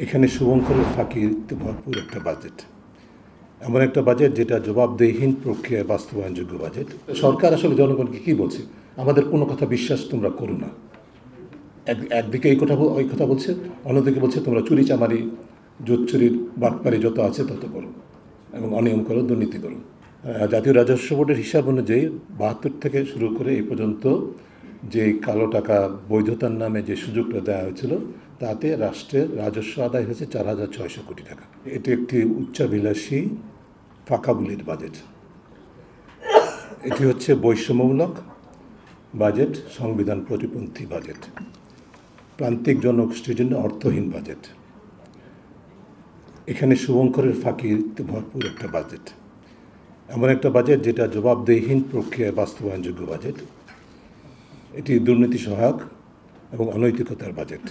এখানে শুভঙ্করের ফাঁকিতে ভরপুর একটা বাজেট, এমন একটা বাজেট যেটা জবাবদেহিহীন প্রক্রিয়ায় বাস্তবায়নযোগ্য বাজেট। সরকার আসলে জনগণকে কী বলছে, আমাদের কোনো কথা বিশ্বাস তোমরা করো না। একদিকে ওই কথা বলছে, অন্যদিকে বলছে তোমরা চুরি চামারি জোচ্চুরির বাটপারি যত আছে তত করো এবং অনিয়ম করো, দুর্নীতি করো। জাতীয় রাজস্ব বোর্ডের হিসাব অনুযায়ী ৭২ থেকে শুরু করে এই পর্যন্ত যে কালো টাকা বৈধতার নামে যে সুযোগটা দেওয়া হয়েছিল তাতে রাষ্ট্রের রাজস্ব আদায় হয়েছে ৪,৬০০ কোটি টাকা। এটি একটি উচ্চাভিলাষী ফাঁকাবুলির বাজেট। এটি হচ্ছে বৈষম্যমূলক বাজেট, সংবিধান প্রতিপন্থী বাজেট, প্রান্তিক জনগোষ্ঠীর জন্য অর্থহীন বাজেট। এখানে শুভঙ্করের ফাঁকিতে ভরপুর একটা বাজেট, এমন একটা বাজেট যেটা জবাবদেহিহীন প্রক্রিয়ায় বাস্তবায়নযোগ্য বাজেট। এটি দুর্নীতি সহায়ক এবং অনৈতিকতার বাজেট,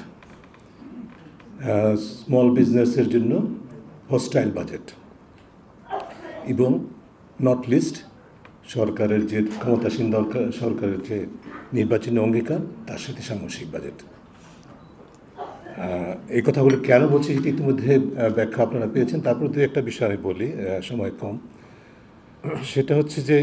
স্মল বিজনেসের জন্য হস্টাইল বাজেট এবং নট লিস্ট সরকারের যে ক্ষমতাসীন সরকারের যে নির্বাচনী অঙ্গীকার তার সাথে সাংঘর্ষিক বাজেট। এই কথাগুলো কেন বলছি সেটি ইতিমধ্যে ব্যাখ্যা আপনারা পেয়েছেন। তারপর দু একটা বিষয় আমি বলি, সময় কম। সেটা হচ্ছে যে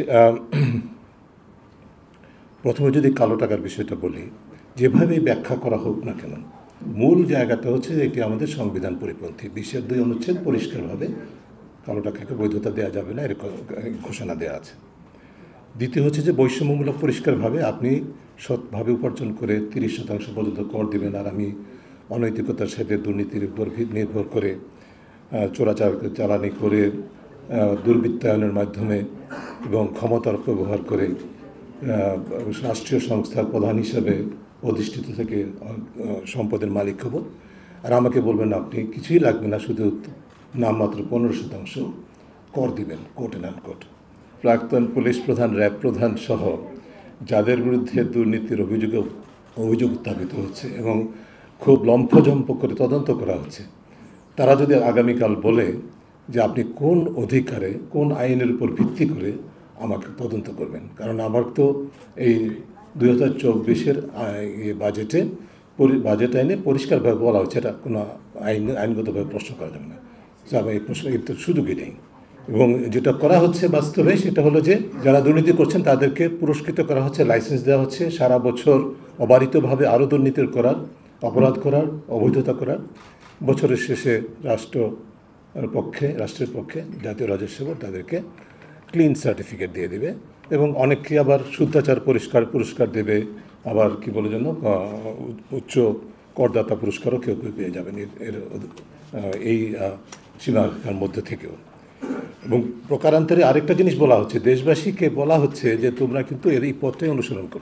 প্রথমে যদি কালো টাকার বিষয়টা বলি, যেভাবেই ব্যাখ্যা করা হোক না কেন, মূল জায়গাটা হচ্ছে যে এটি আমাদের সংবিধান পরিপন্থী। ২০-২ অনুচ্ছেদ পরিষ্কারভাবে কালো টাকাকে বৈধতা দেওয়া যাবে না এরকম ঘোষণা দেওয়া আছে। দ্বিতীয় হচ্ছে যে বৈষম্যমূলক পরিষ্কারভাবে আপনি সৎভাবে উপার্জন করে ৩০% পর্যন্ত কর দেবেন, আর আমি অনৈতিকতার সাথে দুর্নীতির উপর নির্ভর করে চোরাচার চালানি করে দুর্বৃত্তায়নের মাধ্যমে এবং ক্ষমতার ব্যবহার করে রাষ্ট্রীয় সংস্থার প্রধান হিসেবে অধিষ্ঠিত থেকে সম্পদের মালিক হব, আর আমাকে বলবেন আপনি কিছুই লাগবে না, শুধু নামমাত্র 15% কর দিবেন, কোট অ্যান্ড আনকোট। প্রাক্তন পুলিশ প্রধান, র্যাব প্রধান সহ যাদের বিরুদ্ধে দুর্নীতির অভিযোগ উত্থাপিত হচ্ছে এবং খুব লম্ফজম্প করে তদন্ত করা হচ্ছে, তারা যদি আগামীকাল বলে যে আপনি কোন অধিকারে কোন আইনের উপর ভিত্তি করে আমাকে তদন্ত করবেন, কারণ আমার তো এই 2024-এর বাজেট আইনে পরিষ্কারভাবে বলা হচ্ছে এটা কোনো আইনগতভাবে প্রশ্ন করা যাবে না, এই প্রশ্ন এর তো সুযোগই নেই। এবং যেটা করা হচ্ছে বাস্তবে সেটা হলো যে যারা দুর্নীতি করছেন তাদেরকে পুরস্কৃত করা হচ্ছে, লাইসেন্স দেওয়া হচ্ছে সারা বছর অবারিতভাবে আরও দুর্নীতি করার, অপরাধ করার, অবৈধতা করার। বছরের শেষে রাষ্ট্রের পক্ষে জাতীয় রাজস্ব বোর্ড তাদেরকে ক্লিন সার্টিফিকেট দিয়ে দেবে এবং অনেককে আবার শুদ্ধাচার পুরস্কার দেবে, আবার কি বলে যেন উচ্চ করদাতা পুরস্কারও কেউ কেউ পেয়ে যাবেন এই সীমার মধ্যে থেকেও। এবং প্রকারান্তরে আরেকটা জিনিস বলা হচ্ছে, দেশবাসীকে বলা হচ্ছে যে তোমরা কিন্তু এই পথটাই অনুসরণ করো।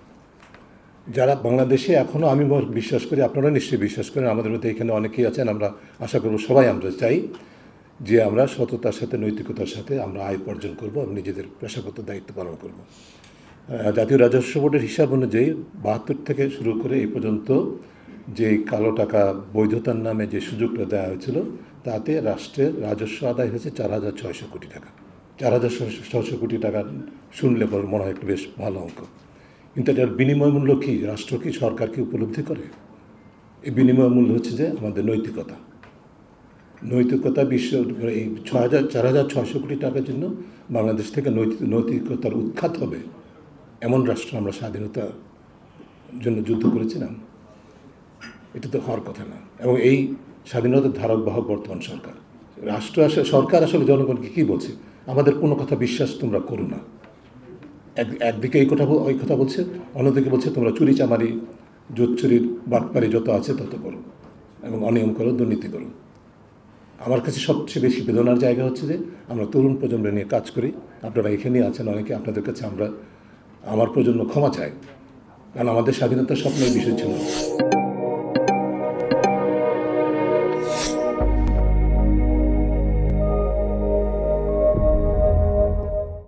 যারা বাংলাদেশে এখনও, আমি বিশ্বাস করি, আপনারা নিশ্চয়ই বিশ্বাস করেন, আমাদের মধ্যে এখানে অনেকেই আছেন, আমরা আশা করব সবাই আমরা চাই যে আমরা সততার সাথে নৈতিকতার সাথে আমরা আয় উপার্জন করবো এবং নিজেদের পেশাগত দায়িত্ব পালন করব। জাতীয় রাজস্ব বোর্ডের হিসাব অনুযায়ী ৭২ থেকে শুরু করে এই পর্যন্ত যে কালো টাকা বৈধতার নামে যে সুযোগটা দেওয়া হয়েছিল তাতে রাষ্ট্রের রাজস্ব আদায় হয়েছে ৪,৬০০ কোটি টাকা। ৪,৬০০ কোটি টাকা শুনলে পর মনে হয় একটু বেশ ভালো অঙ্ক, কিন্তু এটার বিনিময় মূল্য কী, রাষ্ট্র কি, সরকার কি উপলব্ধি করে? এই বিনিময় মূল্য হচ্ছে যে আমাদের নৈতিকতা বিশ্ব এই ৪,৬০০ কোটি টাকার জন্য বাংলাদেশ থেকে নৈতিকতার উৎখাত হবে এমন রাষ্ট্র আমরা স্বাধীনতার জন্য যুদ্ধ করেছিলাম? এটা তো হওয়ার কথা না। এবং এই স্বাধীনতার ধারক বাহক বর্তমান সরকার আসলে জনগণকে কী বলছে, আমাদের কোনো কথা বিশ্বাস তোমরা করো না। একদিকে ওই কথা বলছে, অন্যদিকে বলছে তোমরা চুরি চামারি জোচ্চুরির বাটপারি যত আছে তত করো এবং অনিয়ম করো, দুর্নীতি করো। আমার কাছে সবচেয়ে বেশি বেদনার জায়গা হচ্ছে যে আমরা তরুণ প্রজন্ম নিয়ে কাজ করি, আপনারা এখানেই আছেন অনেকে, আপনাদের কাছে আমার প্রজন্ম ক্ষমা চাই, কারণ আমাদের স্বাধীনতার স্বপ্নের বিষয় ছিল।